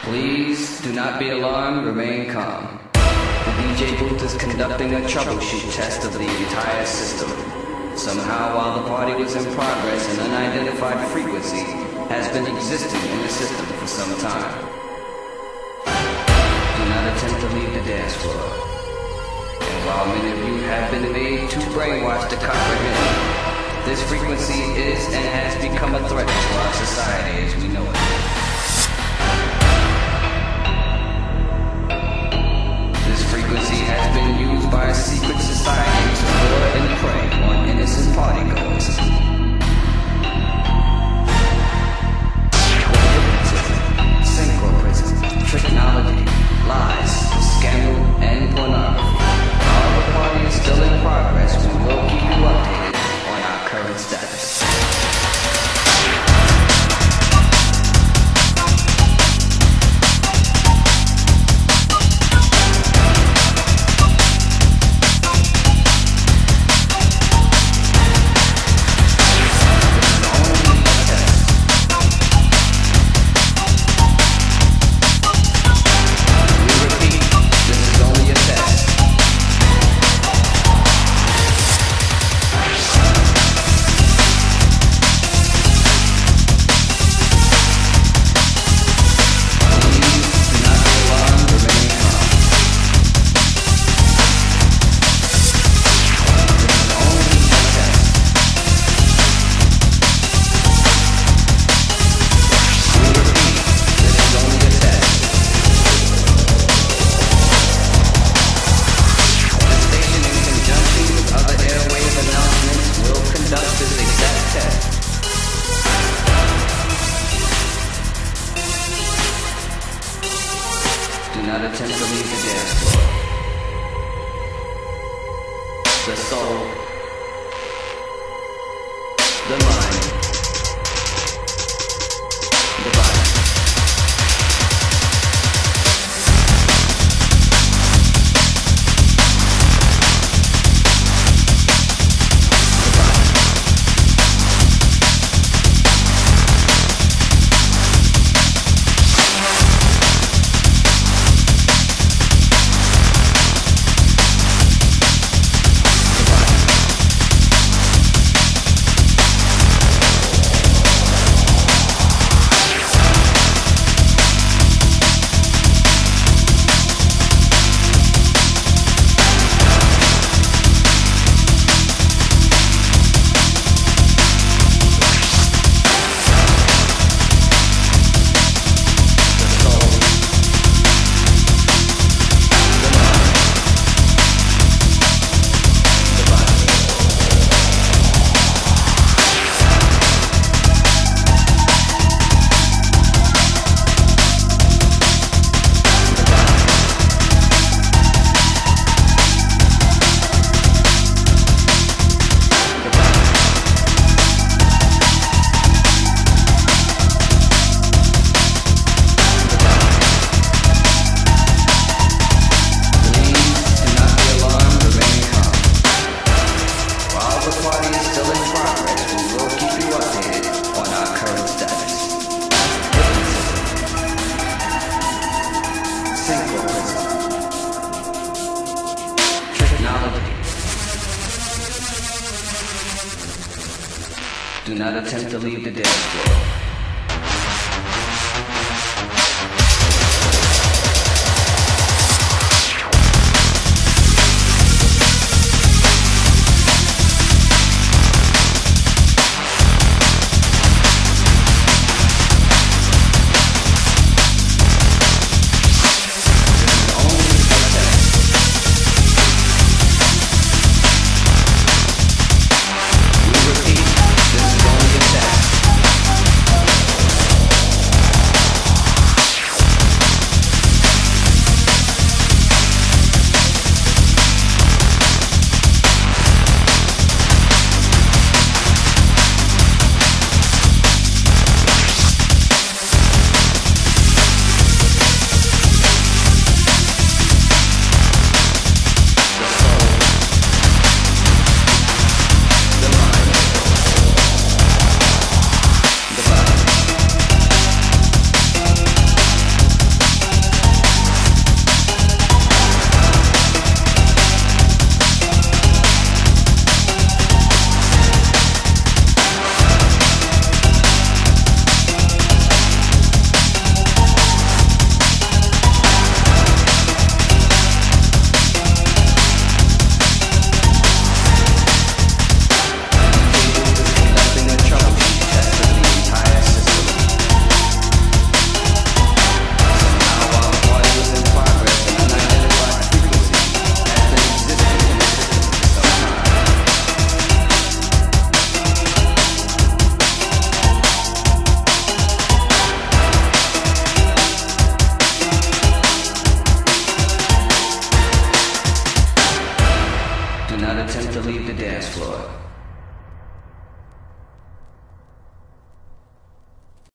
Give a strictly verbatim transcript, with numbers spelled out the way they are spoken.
Please do not be alarmed, remain calm. The D J booth is conducting a troubleshoot test of the entire system. Somehow, while the party was in progress, an unidentified frequency has been existing in the system for some time. Do not attempt to leave the dance floor. And while many of you have been made too brainwashed to comprehend, this frequency is and has become a threat to our society as we know it. Frequency has been used by a secret society to lure and prey on innocent partygoers. Hypnotism, synchroprism, technology, lies, scandal, and pornography. While the party is still in progress, we will keep you updated on our current status. Do not attempt to leave the dance floor. The soul, the mind, the body. Do not attempt to leave the dance floor.